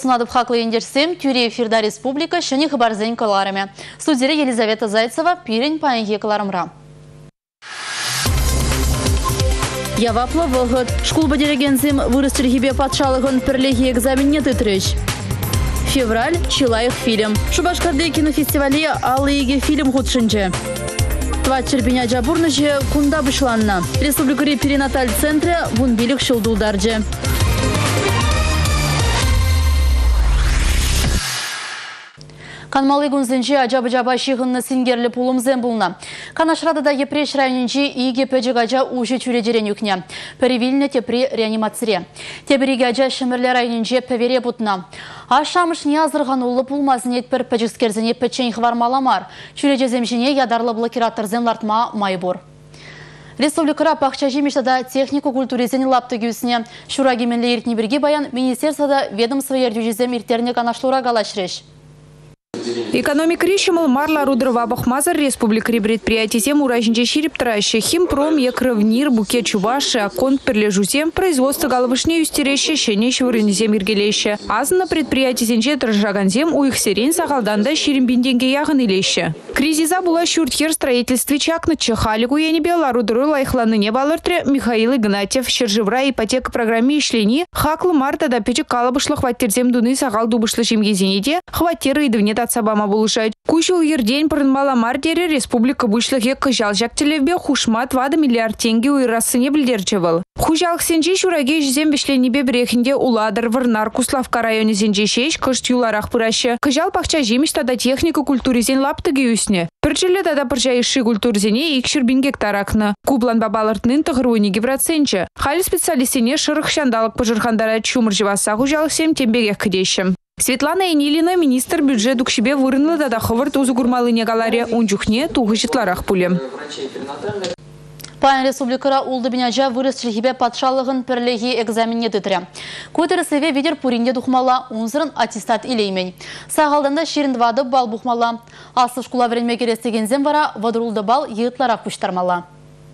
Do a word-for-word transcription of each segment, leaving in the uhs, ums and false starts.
сунадып хаклы ендерсем, тюре эфирда республика шыны хабарзен каларыме. Студия Елизавета Зайцева, пирень паенге каларымра. Явапла вылгыт. Школ бадерегензем вырастыргибе патшалығын пірлеге экзаменне тытрыш. Февраль – Чилаев фильм. Шубашкарды кинофестивале алыеге фильм худшынчы. Тват черпеня жабурныжы кунда бышланна. Республикари перинаталь центре вунбилик шылдулдаржы. Канмалы гунзенче ажабы-жаба шиғынны сингерлі пулымзен бұлна. Канашрадыда епреш районенче иге пөжігажа ұжы чүрежерен үкне. Перевиліне тепри реанимацире. Тебіриге ажа шымірлі районенче пөвере бұтна. Ашамыш не азырған ұлы пулмазын етпір пөжікскерзіне пөтчен хвармаламар. Чүрежеземжіне ядарлы блокираторзен лартма майбор. Республикара пақча жемештада технику культуризен лаптыгюсіне. Шурагеменлі ертіне бірге баян министерствода ведомство ердюжезем иртеріне канашлура галашреш. Экономик решимал марла рудрова бахмазар республикари предприятием уражинче шириптраще химпром екрывнир буке чуваши акон перлежусем производство головышне юстереще щенещ вырынезем иргелеще. Азна предприятиенче тражаганзем у их сирен сагалданда ширимбинденге ягын илеще. Кризиса була шуртхер строительстве чакнычы халигу енебе ларудру лайхланыне балыртре Михаил Игнатьев щержевра ипотека программе ишлени хаклы марта да печек калабышлых ваттерзем дуны сагал дубышлы жемгезенеде хваттеры идывне татсабама булышать. Кучул ердень пырынмала мардере республика бушлыге кыжал жактелевбе хушмат вады миллиард тенге уйрассыне билдерчевал. Хужалых сенче шураге жезем бешленебе брехинде уладыр вырнар Куславка районе сенче шеш кышт юларах пыраща. Кыжал пахча жемиш тада техника культуризен лаптыге үсне. Пірчілі тада пырча иши культурзене икшірбин гектаракны. Кублан бабалыртнын тығыруыне гевраценче. Хали специалистене шырых шандалық пыжырхандара чумыр живаса хужалых сем тембегех кдещем. Светлана Энилина, министр бюджет укшибе вырынлы да ховырт узу гурмалыне галаре унчухне туғы житларах пулем. Паян республикара улдыбиняжа вырыс шерхибе патшалығын пірлеги экзаменне дытыря. Көтерісеве ведер пуринде дұхмала, унзырын аттестат илеймен. Сағалданда шеріндвады бал бұхмала. Асы шкула веренме керестегензен вара вадырулды бал еғытларақ пұштармала.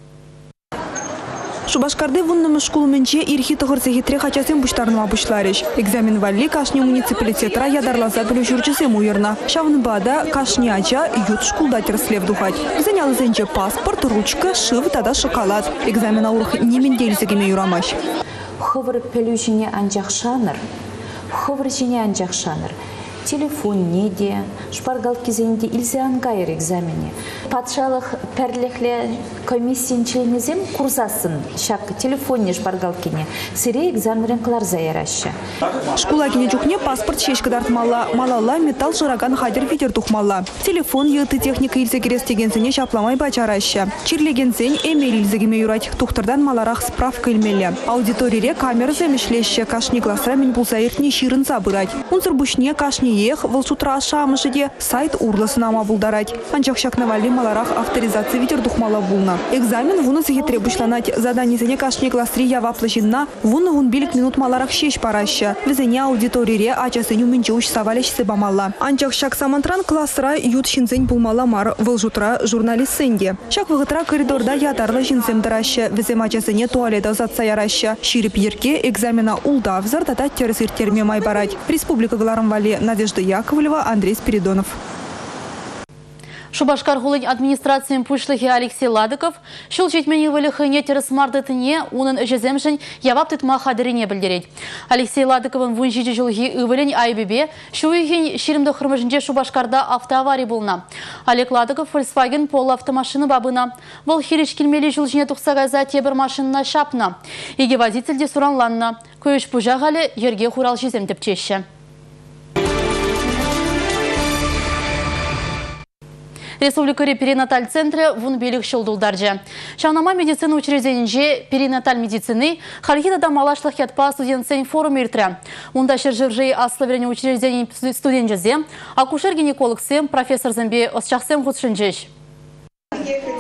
Шубашкарды вуннымы шкулменче ирхи тығырсехетре хачасен буштарныма бушларыш. Экзамен валли кашни муниципалитетра ядарлаза білі жүрчісем уйырна. Шавныбада кашни ача ют шкулда терслев духать. Занялызенче паспорт, ручка, шив, тада шоколад. Экзамен аурх неменделізігеме юрамаш. Хывыр пелюжіне анжақ шаныр. Хывыр жіне анжақ шаныр. Телефон неде, шпаргалки зенде илзеан гайыр экзамене. Патшалық пәрліхле комиссиянчылынезем курсасын шак телефонне шпаргалкине. Сире экзаменен қылар заярашы. Шкула кене чухне паспорт шешкі дартмала. Малала металл жыраган хадер фитер тухмала. Телефон еты техника илзе керестегенсене шапламай бачарашы. Чирлегенсен эмель илзегеме юрать. Тухтардан маларах справка илмелі. Аудиторире камера земешлеші кашни класса мен пулсаиртне ширын забырать. Унсыр бушне кашни ех волшутра шамышыде сайт урласынама булдарать. Анчақ шакнавали маларах авторизация витер духмала булна. Экзамен вуны сехетре бушланать. Заданизене кашни классри яваплашинна. Вуны вун билик минут маларах шеш параща. Везене аудиторире ачасыню менче уч савалеш себамалла. Анчақ шак самантран классра ют шинзень булмала мар волшутра журналист сенде. Шак вғытра коридорда ядарлы шинзем дараща. Везем ачасыне туалета затса яраща. Ширип ерке экзамена улда взар тата терсир терме май барать. Республика Галарамвали Надежда Яковлева, Андрей Спиридонов. Шубашкар хулын администрациян пушлыхи Алексей Ладыков шул жетмені вылыхыне тересмардытыне унын өжеземшін явап тытма хадырине білдерет. Алексей Ладыковын вун жиджи жылғы ывылын айбебе шуйхен ширимді хырмыжынже Шубашкарда автоаварий болна. Олег Ладыков Volkswagen Polo автомашины бабына. Бұл хириш келмелі жылжыне тұқсағайза тебір машинына шапна. Еге водительде суранланна. Көйіш пұжағалі ерге хурал жезем тепчеші. Республикари перинаталь центре вун белик шылдулдаржы. Шанама медицина учрежденінже перинаталь медицины халхидада малашлық ятпа студентсен форум иртірі. Унда шыржыржы аславеріне учрежденін студентжезе, акушер-гинекологсем, профессор зэмбе осчақсем худшынжеш.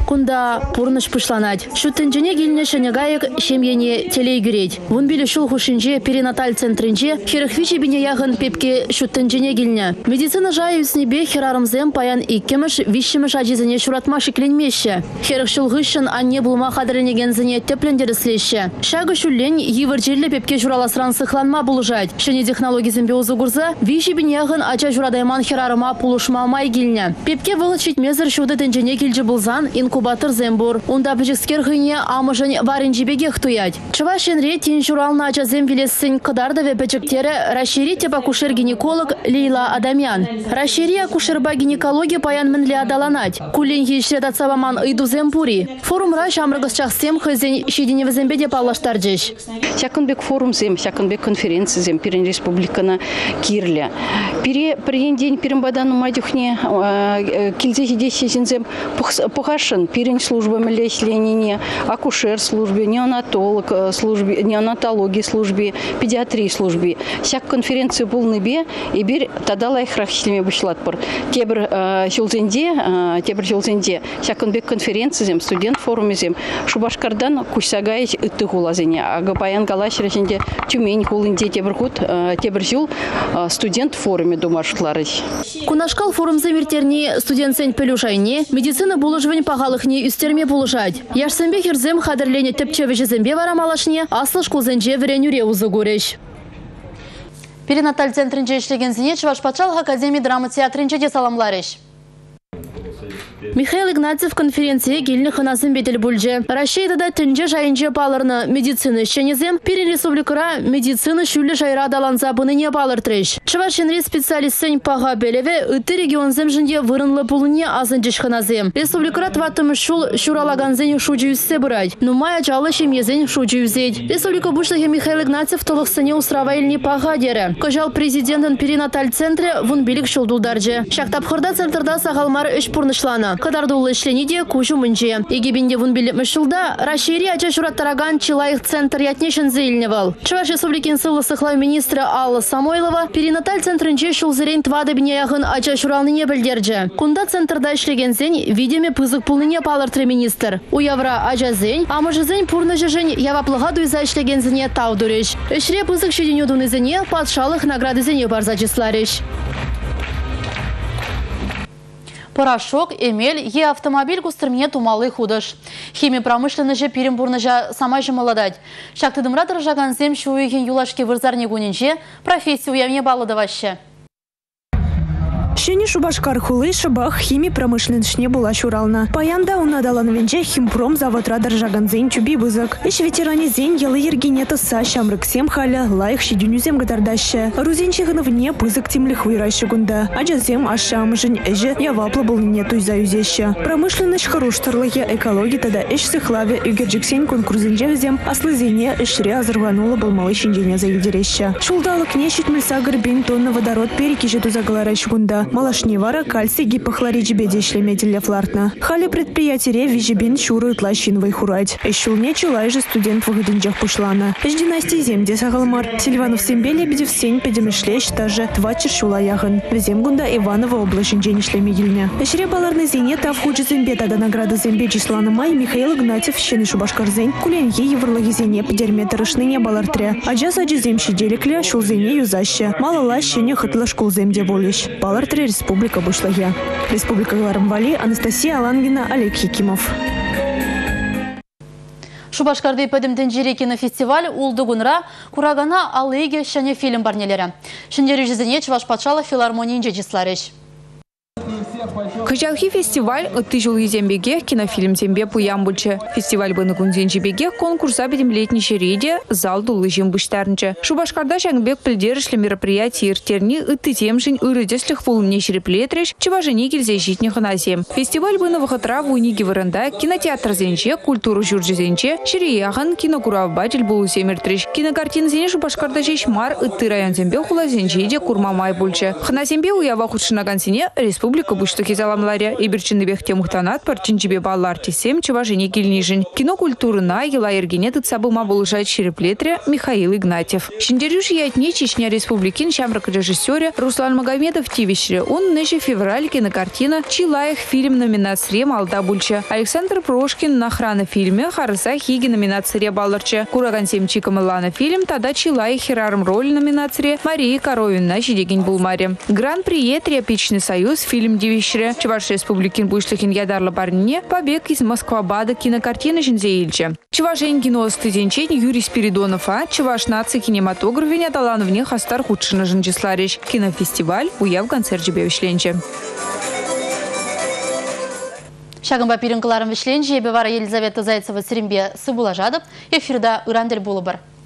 Кунда пурныш пышланать. Шутынчене гильне шанягайык шемьене телейгюреть. Вон биле шул хушинче перинаталь центринче херахвичи бине ягын пепке шутынчене гильне. Медицина жай үснебе херарымзем паян иккемыш вишшимыш ажизыне шуратма шикленмеші. Херах шулғышын анне булма қадыренегензіне теплендеріслеші. Шагы шуллен евір жерлі пепке жураласран сықланма булыжать. Шыне технологизм беузы гурза виши бине ягын ача журадайман херарыма пулышма май гильне. Пепке вылычить мезір шуды тенчене гильджі булзан инкубатор зембур. Унда бжикскер хыне амыжын варинжибеге хтуять. Чыва шенре тин журална ача земвелессін кыдарды ве печектері расшири тепа акушер-гинеколог Лейла Адамян. Расшири акушерба гинекология паян мінлі адаланать. Кулинги шредатсаваман ыйду земпури. Форум раш амрыгыс чахсем хызен шидине зембеде паллаштар жеш. Сякынбек форум зем, сякынбек конференция зем, пирен республикана Кирле. Пире пирен день пиренбадану мадюхне кильзе хидесизен зем пухашин, пирен служба млесленение, акушер службе, неонатолог службе, неонатологии службе, педиатрии службе. Сяк конференция был небе, и бир тадала их рахилме бушлатпор. Тебр сюлзенде, тебр сюлзенде, сякынбек конференция зем, студент форуме зем, Шубашкардан кусагайч ытыгулазене, а гапаян галаш реженде Тюмень хулынде тебр хут, тебр сюл студент форуме думашларыч. Кунашкал форум замертерни студент сень пелюшайне, медицина булыжвань пагалыхне үстерме булыжать. Яшсембе херзем хадерлене тепчевежі зембе варамалашне, аслы шкулзенже вренюре узыгуреш. Перинаталь центринче ишлеген зіне Чувашпатшалық академии драма театринче де саламлареш. Михаил Игнатьев конференция гильны ханасым бетел бульже. Россия да тенже жайынче палырны медицины шенезем, перен республикара медицины шүлі жайра даланза бұныне палыр треш. Чувашенри специалистсен паға белеве үтті регионзем жынде вырынлы пулыне азынчеш ханазем. Республикара тватымы шул шуралаганзен шуджи үссе бұрай. Нумая жалы шемезен шуджи үзет. Республика бушлығы Михаил Игнатьев толықсыне устравайльни паға дері. Кожал президентын перинаталь центре вун билік шулдулдаржы. Шақтапхырда центрда сағалмары үш пұрнышланы. Кадардулы ішленеде кужу мүнже. Егебенде вун биліп мүшілда Рашири ача шураттараган Чилайық центр ятнешін зейліневал. Чуваш республикин сылы сықлау министрі Алла Самойлова перинаталь центрінче шулзырен твады бінеяғын ача шуралныне білдерджі. Кунда центрда ішлеген зен видеме пызық пулныне палыртыры министр. Уявра ача зен, амыжы зен пурны жыжын яваплыға дуйза ішлеген зене таудырыш. Ішре пызық шеден юдуны зене патшалық награды зене барза числарыш. Порошок, эмель, е автомобиль кустырмне тумалы худыш. Химия промышленныжы перембурныжа сама же молодать. Шактыдымратыр жаганзем шуйген юлашки вырзарне гуненже профессию явне баладаваще. Шені Шубашкар хулы шыбах химия промышленшне була шурална. Паянда унадалан венже химпром заводра держаганзен чуби бызык. Иш ветеране зен елы ергенеты са шамрыксем халя лайх шидюнюзем гадардаще. Рузенчегын вне бызык темлих вырайшы гунда. Аджазем ашамыжын эже яваплы булыне туйзаюзеще. Промышленность харуштырлыге экология тада иш сыхлаве үгерджиксен конкурзенже взем аслызене ишре азырванула булмалы шинжене заилдереще. Шулдалық не щитмельса горбин тонна водород перекижи тузагаларайшы гунда. Малашневара кальций гипохлорид жебеде шлемеделя флартна. Хали предприятие вижебин шуру тлащинвой хурать. Эщулне чулай же студент в гдинджах пушлана. Эш династии земде сагалмар. Сильванов сембе лебедев сень педемишлещ даже твачер шула яган. Земгунда Иванова облачен день шлемедельня. Эшре баларный зене тав худжи зембе тада награда зембе числана май Михаил Игнатьев щены Шубашкарзень. Куленье еврлоги зене педерметрышны не балартря. Аджас аджи земщи делекля шул зене юзаще. Малала щене хытла школ земде волищ. Балартре Республика Бушлагя. Республика Гларамвали, Анастасия Алангина, Олег Хикимов. Шубашкарды пәдімден жері кинофестиваль улдығынра Курагана алыйге шәне фильм барнелері. Шындері жүзіне Чувашпатшалы филармонийнже жисларыш. Кыжалхи фестиваль ытты жыл езембеге кинофильм зембе пуям бульче. Фестиваль быны кунзенжебеге конкурса бедем летний шереде зал дулы жембыштарнче. Шубашкарда шаңбек пілдерішлі мероприятий иртерни ытты темшін үрідеслих волымне шереплетреш, чеважыне келзе житне ханазем. Фестиваль быны вахатра вуйниги вырында кинотеатр зенче, культуру журжи зенче, шереяхан кинокуравбатель булу семертреш. Кинокартин зене Шубашкарда жешмар ытты район зембе хула зенчеде курмамай бульче. Ханазембе уява худшынаган сене республика буштыки залам рекламларе. И берчиннебех темухтанат парчинчебе баллар тесем чеважене кильнижин. Кино культурына ела ергене тыцабыма булыжать череплетре Михаил Игнатьев. Шиндерюш ятне Чечня Республикин шамрак режиссере Руслан Магомедов тивишре. Он нынче февраль кинокартина Чилаях фильм номинация Малда Бульча. Александр Прошкин на храна фильме Харса Хиги номинация балларча. Кураган Семчика Милана фильм Тада Чилаях херарм роль номинация Марии Коровина Жидегин Булмаре. Гран-при Триопичный союз фильм Дивишре. Чуваш Республикин Бушлихин Ядарла Барне побег из Москва-Бада кинокартина Жинзеильча. Чувашень кино студенчень Юрий Спиридонов, а Чуваш нации кинематографиня талановне Хастар Худшина Жинчисларич. Кинофестиваль уяв концерт Бевишленче. Шагын бапирин кыларым вишленче, бевара Елизавета Зайцева Сиримбе Сыбулажадып, эфирда Урандель Булыбар.